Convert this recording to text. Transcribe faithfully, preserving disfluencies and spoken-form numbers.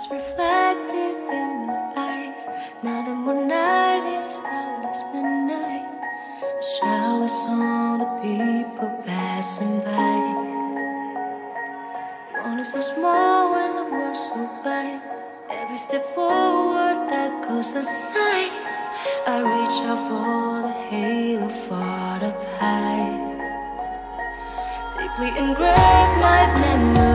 It's reflected in my eyes. Nothing more night in a starless midnight. Showers on the people passing by. One is so small and the world's so wide. Every step forward echoes a sigh. I reach out for the halo far up high. Deeply engraved my memory.